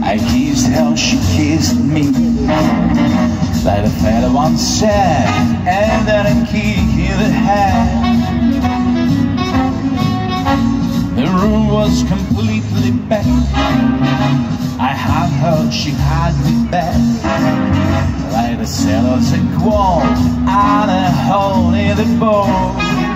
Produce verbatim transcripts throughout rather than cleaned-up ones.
I kissed her, she kissed me, like the fellow once said, and then a kick in the head. The room was completely back. I had her, she had me back, like the sailors a quart and a hole in the boat.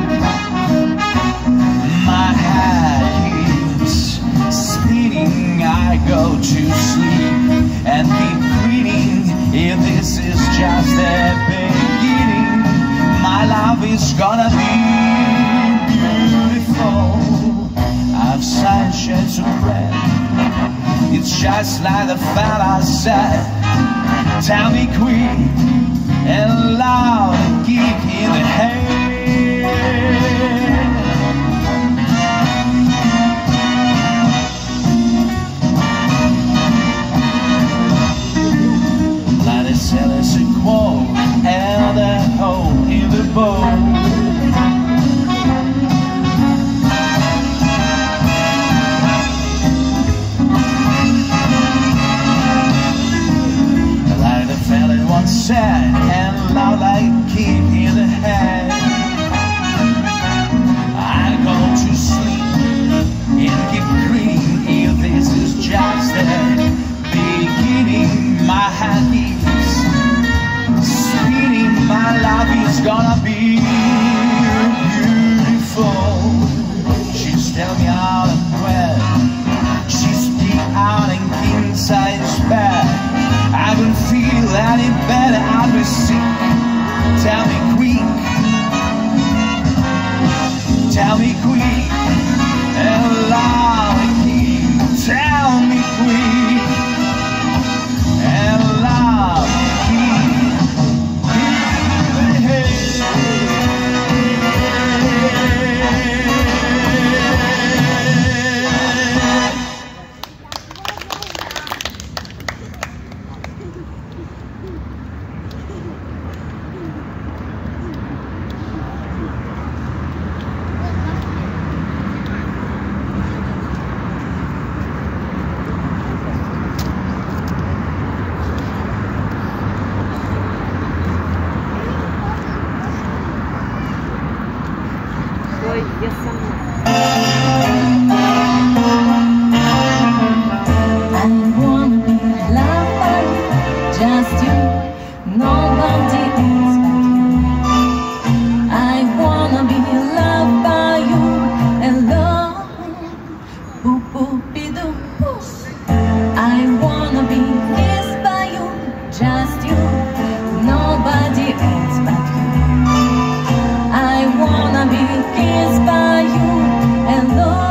My head keeps spinning, I go to sleep and keep reading. If this is just the beginning, my love is gonna be beautiful. I've signed shades of red. It's just like the fella said. Tell me quick and loud, a kick in the head. Like the sailors a quart and a hole in the boat. Sad and loud like a kick in the head. I go to sleep and keep dreaming. If this is just the beginning, my head keeps spinning. My love is gonna be beautiful. She's telling me out of breath. She's deep out in king size bed. I don't feel any better, I'll be sick. Tell me quick, tell me quick, and loud and keep. Tell me quick, and loud and keep. Hey, hey. Я сама. I wanna be loved by you, just you, nobody else but you. I wanna be loved by you alone. Boop boop be doo boop. I wanna be kissed by you, just you, nobody else but you. I wanna be kissed by you alone.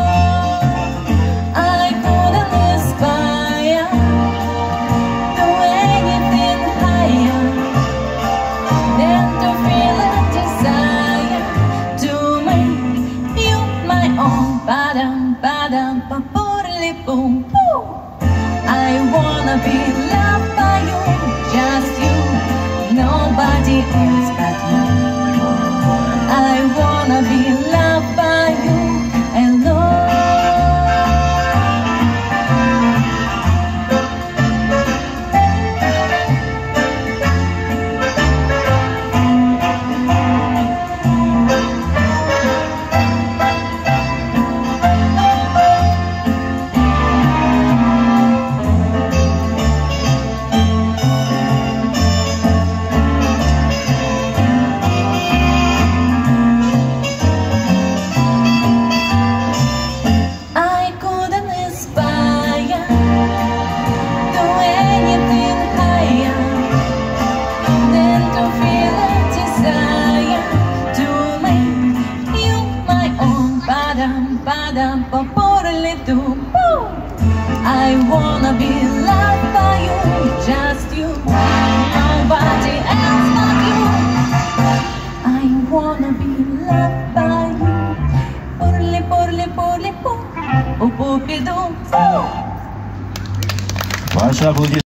I couldn't aspire to anything higher than to feel a desire to make you my own. Ba-dum, ba-dum, ba-boodly boom, boom. I wanna be loved by you, just you, nobody else but you. I wanna be loved by you alone. I wanna be loved by you, just you, nobody else but you. I wanna be loved by you. Porli, porli, porli, po, po, po, po, po. Ваши аплодисменты.